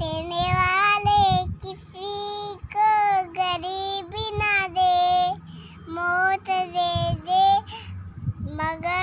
देने वाले किसी को गरीबी ना दे, मौत दे दे मगर